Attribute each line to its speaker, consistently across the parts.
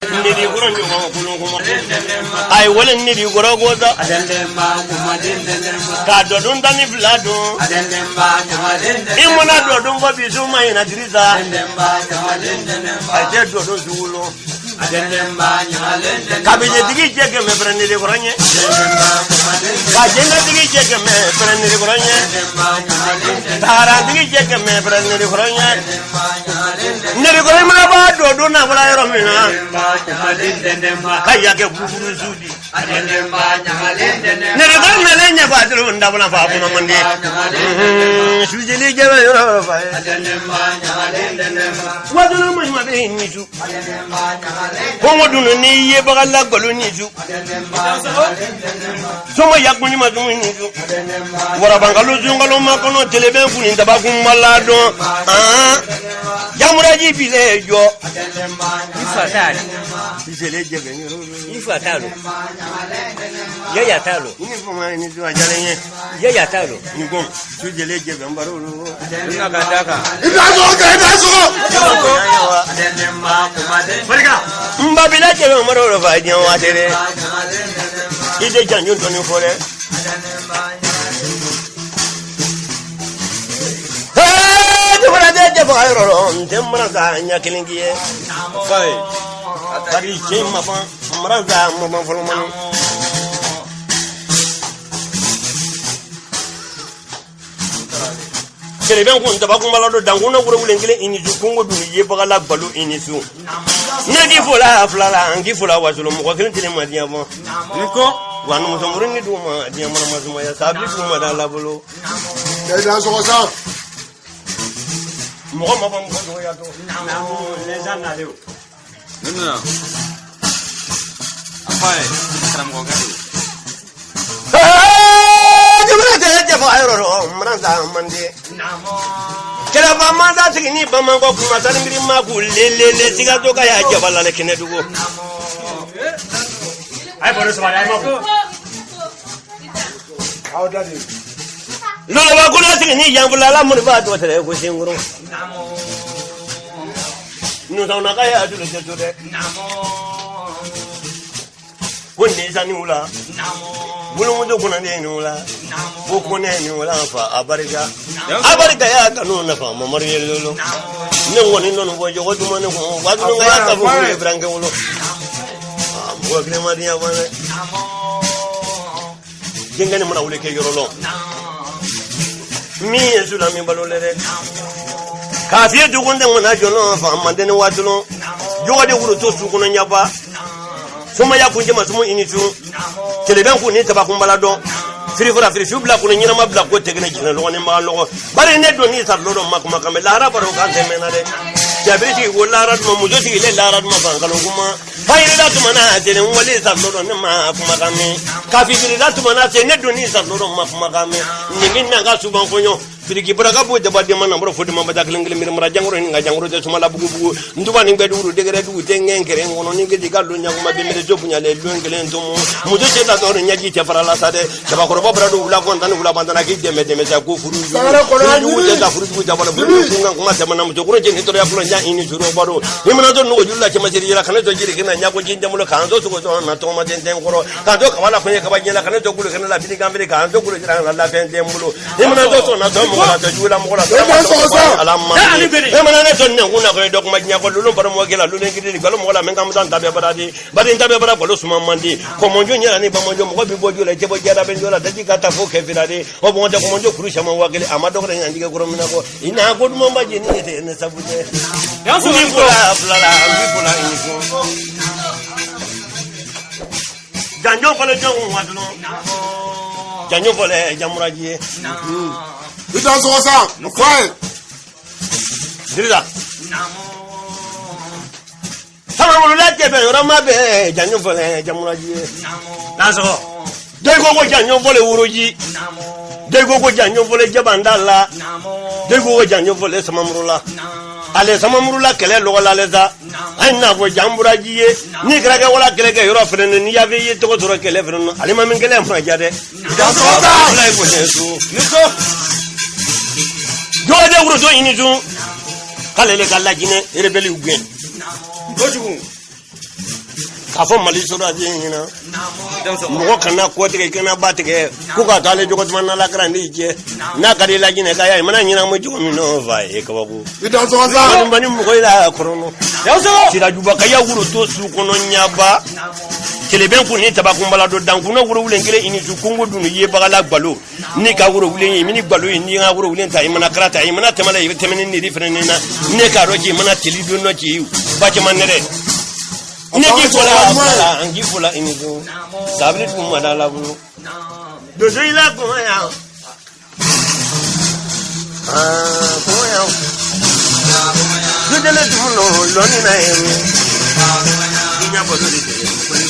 Speaker 1: Nidi goro nyuma kulunguma. Ai wale nidi goro goza. Ka dodun dani vlado. Imona dodun ba bizuma ina diriza. Ai je dodun zulo. Kabije digi jege me prende de goranye. Kajenda digi jege me prende de goranye. Tara digi jege me prende de goranye. Nere goranye ma ba dodo na bala yoro mina. Kaya ke buburu zudi. Nere goranye lenya ba dro ndabula fa bu no mande. Sujeli jebe yoro fa. Waduna mo ma be ni ju. Kongo dunu ni ye bagala golu ni ju. Somo yakuni ma dunu ni ju. Wara bangalu zungalo makono telebe kuni ndabakum malado. Jamuraji bile jo. Ifatalo. Bisele jege ni. Ifatalo. Yaya talo. Ni foma ni ju ajalenye. Yaya talo. Ni gon. Sujele jege mbaro. Ina gandaka. Idazo. Barika. Mbabila chelo maro fa dian wa tere. Ide janju toni fore. Jabara de jabara ron temra ga nya kilingiye. Fai. Tari chema fa maraga mo folomani. Kele ben kun tabakum balado danguna wuro wulengile inisu kungo duni ye bagala balu inisu. Nagi fola flala ngi fola wasulo mo kelin tele madiya mo. Niko wanu mo somurin ni duma diya mo mazuma ya sabli duma da labolo.
Speaker 2: Da so sa.
Speaker 1: Mo ma bam ko ya to. Namo les anna leo.
Speaker 3: Non. Apai tram ko gadi.
Speaker 1: Kera bamanda sigini bamango kuma salingiri maku lelele siga doka ya jabala le kene dugo. Ai boro sabara ai maku.
Speaker 2: How that is?
Speaker 1: Lolo ba kuna sigini yambula la mun ba do tere ko singuru. Nu tauna kaya adu le jode. Wonde sani ula. Bulu do kuna ne nula. Bo kuna ne nula fa abarika. Abarika ya kanu na fa mamari lolo. Ne woni non bo jogo duma ne ko wadu nga ya ka fu e branke wolo. Bo kle mariya bana. Jengane mona wule ke yorolo. Mi ezula mi balole re. Ka fi du gonde mona jono fa amande ne watulo. Jogo de wuro to su kuna nyaba. Soma ya kunje masumo initu. Keleben ku ni tabakum balado. Firi fura firi shubla ku nyina mabla ko tegene jina lo ne ma lo. Bare ne do ni sa lo makuma kambe lara baro kan temenare. Jabiri wala rad mo mujo ti le lara mo bangalo kuma. Fayre da tumana tene wali sa lo ne ma kuma kame. Kafi firi da tumana tene do ni sa lo makuma kame. Ni minna ga suban fonyo. Firiki baraka bo jaba de manam bro fodi mamba daklengel mir mara jangoro nga jangoro de suma la bugu nduba ni ngbedu ru degere du tengen kere ngono ni ngedi gallo nyaguma be mere jobu nyale lungele ntomo mudo ce da do nyaji ce fara la sade jaba ko bobra do wula kon tan wula bandana ki deme deme sa ko furu ju de da furu ju jaba bu nga kuma te manam jo ko je ni to ya ko nya ini juro baro ni mana do no julla ce masiri yara kana to jiri kina nya ko jinde mulo kan do to ko na to ma den den koro kan do kawala ko ka ba nyela kana to kulo kana la bidi gambe kan do kulo jira la den den mulo ni mana do to na do mola to jula mola alamma e mana ne tonne kuna ko do kuma nya ko lulu bar mo gela lulu ngidi galo mola men kam tan tabe baradi bari tabe bara ko suma mandi ko monjo nyala ni ba monjo mo bi bojo le jebo jara ben jola daji kata fo ke firade o bo de ko monjo kurusha mo wagele amado ko nyanji ke ko mina ko ina ko dum mbaji ni te ne sabuje ya so ni fula fula ni fula ni ko janjo ko le jongu waduno janjo ko le jamuraji
Speaker 2: Ita so sa, fai.
Speaker 1: Dirida. Sama mo la je be rama be janyo fole jamuraji. Naso. Dey go janyo fole wuroji. Dey go janyo fole jabandala. Dey go janyo fole samamrula. Ale samamrula kele lo la leza. Ay na go jamuraji ye. Ni kraga wala kele ke yoro frene ni yave ye to ko toro kele frene. Ali ma min kele am jade.
Speaker 2: Ita so sa.
Speaker 1: Lay ko nesu. Niko. Jode wuro do inizu kalele kala jine rebeli ugwen gojugu k'a fɔ Mali sɔrɔdasi ɲɛna mɔgɔ kana kɔ tigɛ kana ba tigɛ ko ka t'ale jogo tuma na lakara ni jɛ n'a ka di la jinɛ k'a ye mana ɲɛna mo jogo min n'o fa ye kabako bani mɔgɔ ila kɔrɔnɔ sirajuba ka ya wuro to su kɔnɔ ɲaba keleben kun ni tabakunbala do dankuna wuro wulen kelen ini su kungo dunu ye bagala gbalo ni ka wuro wulen ye mini gbalo ye ni ka wuro wulen ta imana karata imana temala ye temeni ni diferene na ne ka roji imana teli do no ci ba ci man nere ne ki fola angi fola ini do sabri kum madala bu do so ila ko ya ko ya do dele tu no lo ni na e nya bo do de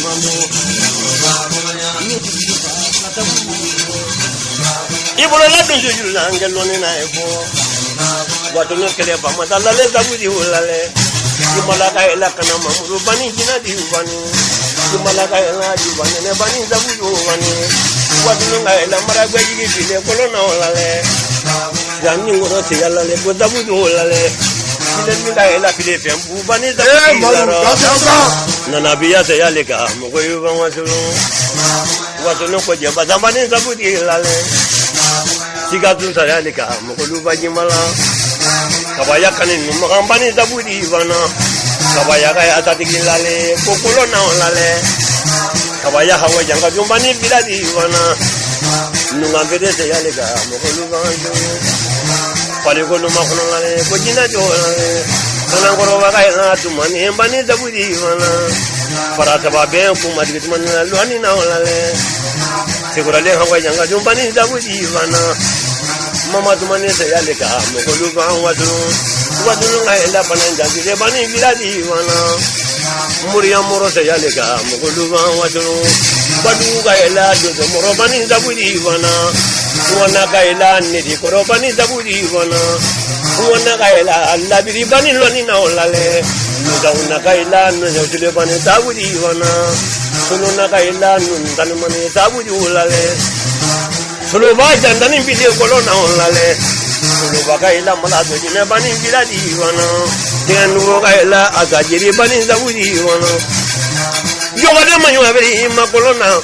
Speaker 1: ibolo la do joju la ngelo ni na efo wato no kele ba ma dalla le zabudi wulale imala ka ela kana mamuru bani jina di bani imala ka ela di bani ne bani zabudi bani wato no ela mara gbeji ki bile kolo na wulale yani ngoro te yalla le bo zabudi wulale ile ni ka ela bile fembu bani zabudi nana biya te yale ka mo ko yu ban wato no ko je ba zamani zabudi lale siga tun sa yale ka mo ko lu ba jimala kabaya kanin no magambani zabudi bana kabaya ka atati lale ko kolo na lale kabaya hawa janga jumbani biladi bana nunga bede te yale ka mo ko lu ban pale ko no ma ko lale ko jina jo lale kana ngoro wa kai na tumani mbani zabudi bana para sababe ko madrit man lo ani na lale segura le hawa janga jumbani zabudi bana mama tumani se yale ka mo ko lu ban wadu ngai la banan jangi de bani biladi bana muriya moro se yale ka mo ko lu ban wadu ga ela do moro bani zabudi bana wana ga ela ni di koro bani zabudi bana wana ga ela alla bi bani lo ni na olale wana ga ela no jule bani zabudi bana solo na ga ela nun tan mani zabudi olale solo ba jandani bi de kolo na olale solo ba ga ela mala do ni bani biladi bana den no ga ela aga jiri bani zabudi bana yo ga de manyo abri ma kolo na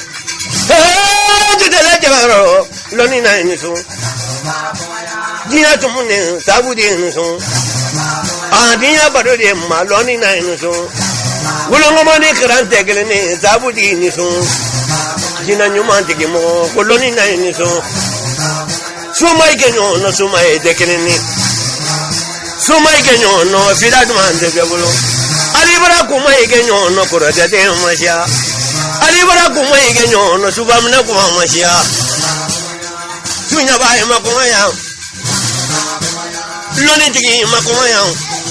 Speaker 1: de jabaro loni na niso dia tumune sabudi niso dia bado de ma loni na niso wulongo mani krante gelene sabudi niso dina nyuma tigi mo ko loni na niso sumai kenyo no sumai de keleni sumai kenyo no fida dumande gabulo ali bara kumai kenyo no korade de masha ali bara kumai kenyo no subamna kuma masha sunya bai makuma ya loni tigi makuma ya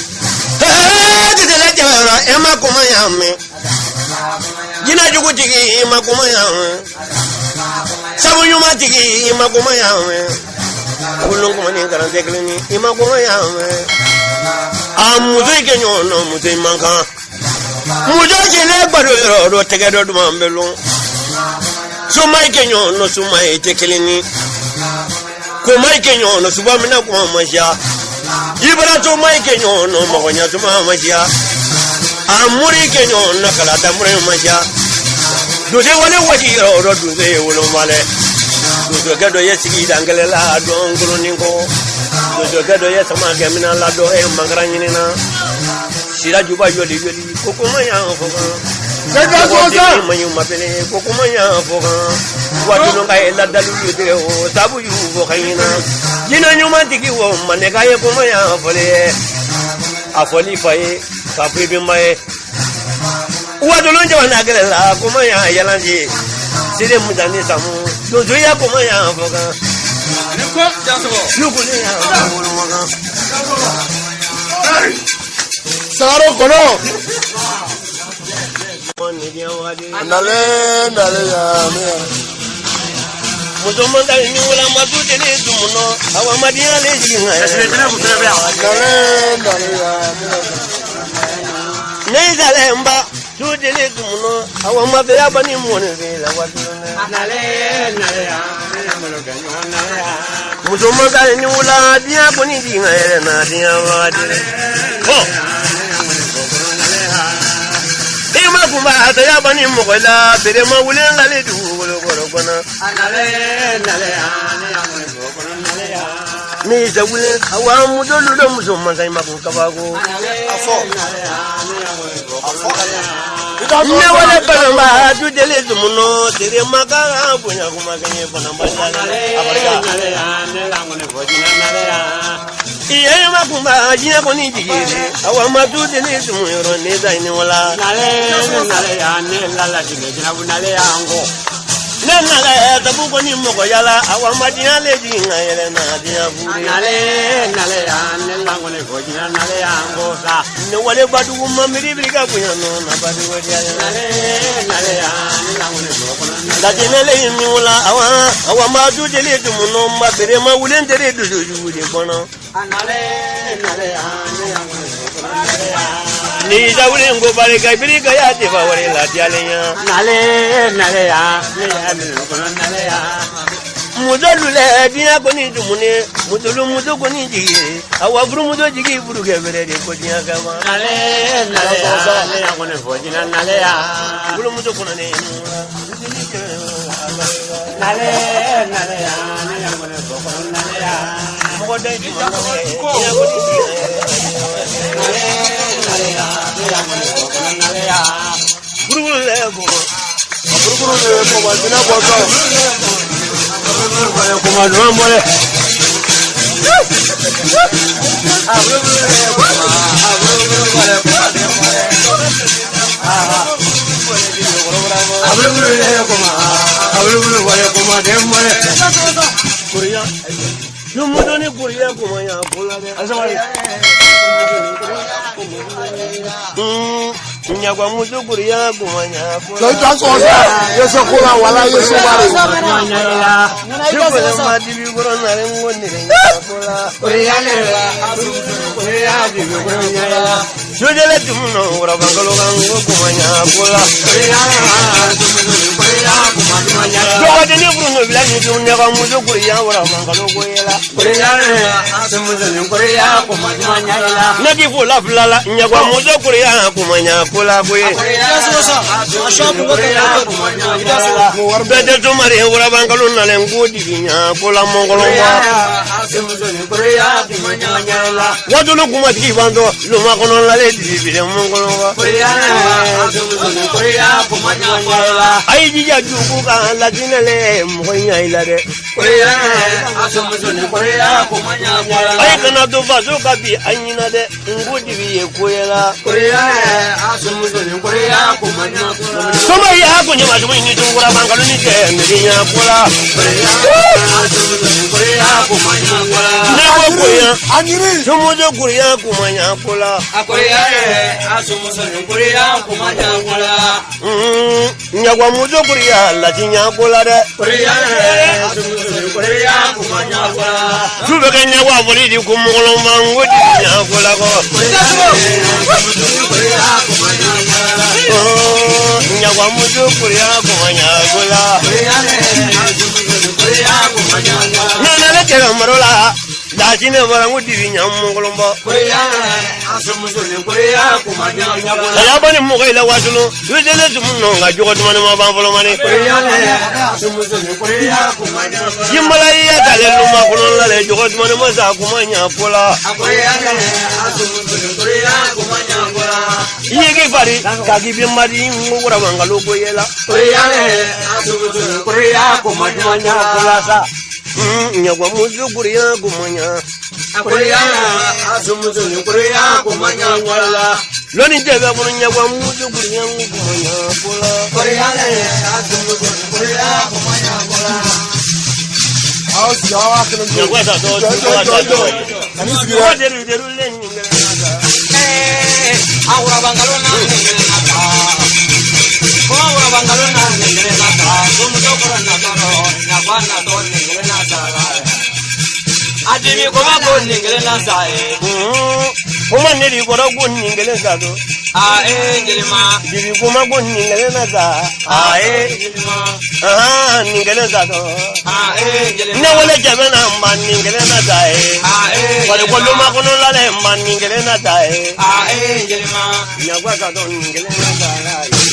Speaker 1: de la jara e makuma ya me jina jugu tigi makuma ya sabu nyuma tigi makuma ya me kulun kuma ni garan tekleni makuma ya me amuze kenyo no muze manka mujo jele gbado ro tege do mambelo sumai kenyo no sumai tekleni ko mai kenyo no suba mina ko masha ibra to mai kenyo no magonya to masha amuri kenyo no kala ta muri masha do se wale waji ro do se wolo male do ga do yesi dangale la do ngoro ninko do ga do yesa ma ga mina la do e mangara nyina sira juba yoli ko ko maya ko Sega sosa manyu mapele ko ko maya ko watu no kai la dalu de o sabu yu ko kaina jina nyuma tiki wo mane kai ko maya fole afoli fae ka pepe mai watu no jwana gele la ko maya yalanji sire mudani samu do do ya ko maya ko ka ne ko jaso yuko ne ya ko mo ka saro kono nale ya me mudomo da ni wala madu de ne dumuno awa madiya le jinga nale ya ne dale mba du de ne dumuno awa mabya bani mone la wadu nale ya mudomo da ni wala dia bani jinga na dia wadu ko ma kuma ta ya bani mu kwala bere ma wulen lale du goro kona
Speaker 3: Nale ane amune kono nale ya.
Speaker 1: mi ta wulen awa mu dolu do mu so man sai ma ko kabago
Speaker 3: Afo. Nale ane amune kono nale ya.
Speaker 1: ne wala bana du dele dumuno tere magara bunya kuma ganye bana bala abarka
Speaker 3: Nale ane amune kono nale ya.
Speaker 1: iye ma kuma jinya ko ni jigire awa ma du dele dumuno ne dai ni wala
Speaker 3: Nale ane lala dine jina bunale ya ngo.
Speaker 1: nala tabu ko ni mo ko yala awa ma jinya le jinga yele na dia buri
Speaker 3: Nale ane langone kono nale ya ngo sa.
Speaker 1: ne wale badu ma miri biri ka bunya no na badu wadi ya
Speaker 3: Nale ane langone kono nale.
Speaker 1: la jenele mi wala awa ma du dele dumuno ma bere ma wulen dere du du de kono
Speaker 3: Nale ane langone kono nale ya.
Speaker 1: ni da wulen go bare ka biri ka ya te ba wale la dia le ya
Speaker 3: Nale ya ane kono nale ya.
Speaker 1: mudalu le dia ko ni dumune mudulu mudu ko ni jigi awa buru mudu jigi buru ke bere de ko dia ka ma
Speaker 3: Nale ya ngone fojina nale ya.
Speaker 1: buru mudu ko ne
Speaker 3: Nale ya ngone kono nale ya.
Speaker 1: mo dai di ma dia ko ni jigi
Speaker 3: Nale ya ngone kono nale ya.
Speaker 1: buru le ko
Speaker 2: Burukuru ne ko ba dina ko so.
Speaker 1: ko ma do mo le Korea no mudo ni Korea ko ma ya bola de nyagwa mudo Korea ko ma ya bola
Speaker 2: Le ta so sa. Yeso ko la wala yeso bare.
Speaker 1: Yo ma di bi goro na re ngoni re bola yo de le tumuno ora bangalo gango ko ma ya bola yo de ni bruno bila ni tu ne ga mudo Korea ora bangalo ko yela na di fu la flala nyagwa mudo Korea ko ma ya bola ko ye bede to mari ora bangalo na le ngodi nya bola mongolo wadulu kuma ti bando lo ma kono la le di bi mongolo wa ai ji ja ju ku ka la dinele mo nya ila de ai kana do ba zo ka bi anyina de ngodi bi ye ko yela soma ya ko nyama zo ni tungura bangalo ni ke ni nya bola ne ko ko ya
Speaker 2: Anyiri.
Speaker 1: somo jo Korea ko ma nya bola nyagwa muzo Korea la tinya bola de tube ka nyagwa boli di ko mongolo mangodi nya bola ko nyagwa muzo Korea ko ma nya bola na le ke marola da jine marangu di nya mongolo mbo ya bani mo ga ila wasulo yele tumuno ga jogo tumane ma ban folo mane yimbala ya kale luma kono la le jogo tumane ma sa kuma nya pola yege bari ka gi bi mari ngura bangalo ko yela nyagwa muzo Korea kumanya loni tebe bunu nyagwa muzo Korea kumanya pola
Speaker 2: House yawa kana.
Speaker 1: nyagwa sa to
Speaker 2: Ani
Speaker 1: ko
Speaker 2: sigira.
Speaker 1: deru len ngere na
Speaker 3: Adimi koma ko ningere na sae.
Speaker 1: kuma ne di goro gun ningele sa do
Speaker 3: Ngelima.
Speaker 1: di kuma gun ningele na sa
Speaker 3: Ngelima.
Speaker 1: ningele sa do
Speaker 3: Ngelima.
Speaker 1: ne wala jabe na man ningele na sa wala ko luma kono la le man ningele na sa
Speaker 3: Ngelima.
Speaker 1: nyagwa sa do ningele na sa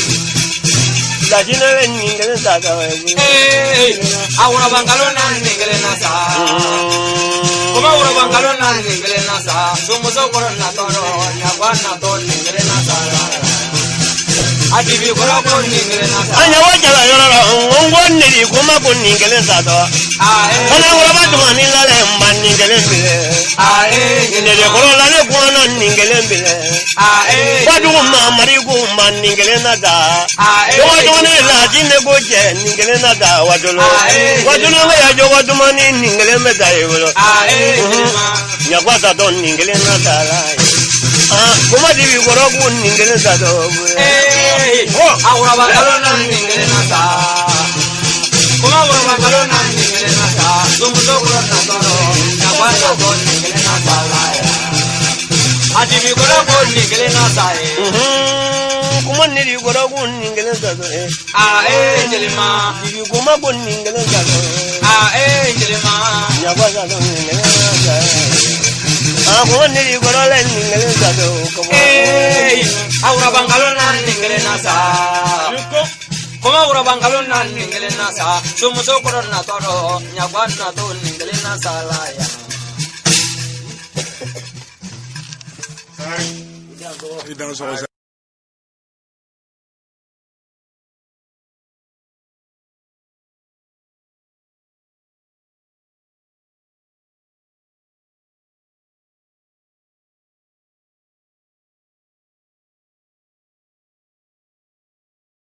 Speaker 1: Sajina ningelen sada
Speaker 3: awura bangalona ningelen nasa kuma awura bangalona ningelen nasa sumuso korona toro nyabana to ningelen nasa adibi korabo ningelen nasa
Speaker 1: anya wajala yororo ngonni di kuma kun ningelen sada kana awura batuma ningale mban ningelen bile nele korola le kuana ningelen bile wadu mamari kumba ningelen nada wadone la jinde goje ningelen nada wadolo ya jogo dumani ningelen meda yolo nyakwata don ningelen nada la kuma dibi gorogu ningelen nada
Speaker 3: awura bakalona ningelen nada kuma awura bakalona ningelen nada sumuso korona toro nyakwata don ningelen nada la adibi gorogu ningelen nada
Speaker 1: kuma niri gorogu ningelen nada
Speaker 3: jelima
Speaker 1: dibi kuma gon ningelen nada
Speaker 3: jelima
Speaker 1: nyakwata don ningelen nada kuma niri gorole ningelen nada
Speaker 3: awura bangalona ningelen nasa kuma awura bangalona ningelen nasa sumuso korona toro nyabana to ningelen nasa la ya
Speaker 2: Idan so